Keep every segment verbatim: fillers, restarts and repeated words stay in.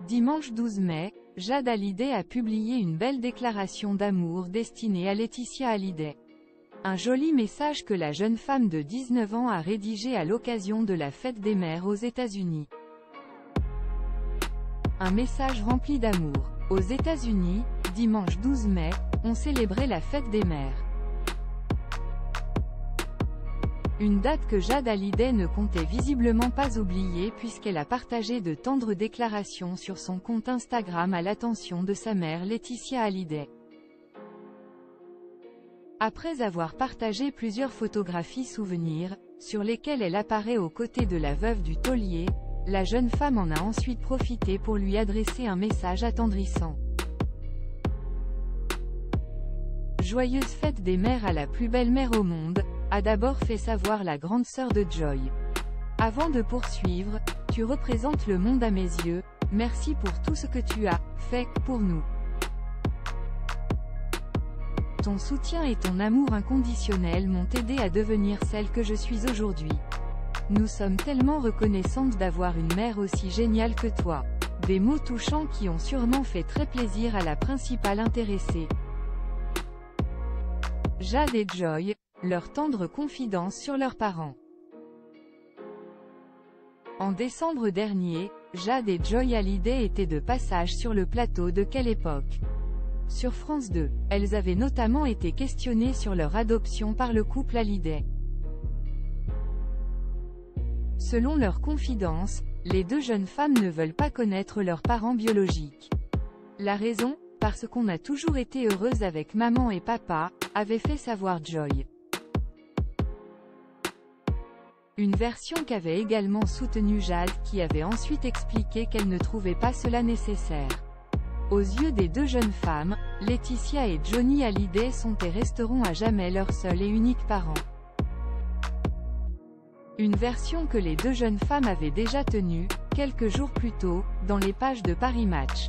Dimanche douze mai, Jade Hallyday a publié une belle déclaration d'amour destinée à Laetitia Hallyday. Un joli message que la jeune femme de dix-neuf ans a rédigé à l'occasion de la fête des mères aux États-Unis. Un message rempli d'amour. Aux États-Unis, dimanche douze mai, on célébrait la fête des mères. Une date que Jade Hallyday ne comptait visiblement pas oublier puisqu'elle a partagé de tendres déclarations sur son compte Instagram à l'attention de sa mère Laetitia Hallyday. Après avoir partagé plusieurs photographies souvenirs, sur lesquelles elle apparaît aux côtés de la veuve du taulier, la jeune femme en a ensuite profité pour lui adresser un message attendrissant. Joyeuse fête des mères à la plus belle mère au monde, a d'abord fait savoir la grande sœur de Joy. Avant de poursuivre, tu représentes le monde à mes yeux, merci pour tout ce que tu as fait pour nous. Ton soutien et ton amour inconditionnel m'ont aidé à devenir celle que je suis aujourd'hui. Nous sommes tellement reconnaissantes d'avoir une mère aussi géniale que toi. Des mots touchants qui ont sûrement fait très plaisir à la principale intéressée. Jade et Joy, leur tendre confidence sur leurs parents. En décembre dernier, Jade et Joy Hallyday étaient de passage sur le plateau de Quelle époque? Sur France deux, elles avaient notamment été questionnées sur leur adoption par le couple Hallyday. Selon leurs confidences, les deux jeunes femmes ne veulent pas connaître leurs parents biologiques. La raison? Parce qu'on a toujours été heureuse avec maman et papa, avait fait savoir Joy. Une version qu'avait également soutenue Jade, qui avait ensuite expliqué qu'elle ne trouvait pas cela nécessaire. Aux yeux des deux jeunes femmes, Laetitia et Johnny Hallyday sont et resteront à jamais leurs seuls et uniques parents. Une version que les deux jeunes femmes avaient déjà tenue, quelques jours plus tôt, dans les pages de Paris Match.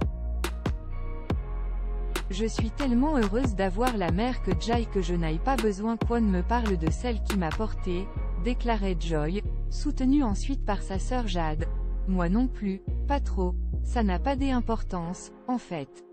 Je suis tellement heureuse d'avoir la mère que Jai que je n'aille pas besoin qu'on me parle de celle qui m'a portée, déclarait Joy, soutenue ensuite par sa sœur Jade. Moi non plus, pas trop, ça n'a pas d'importance, en fait.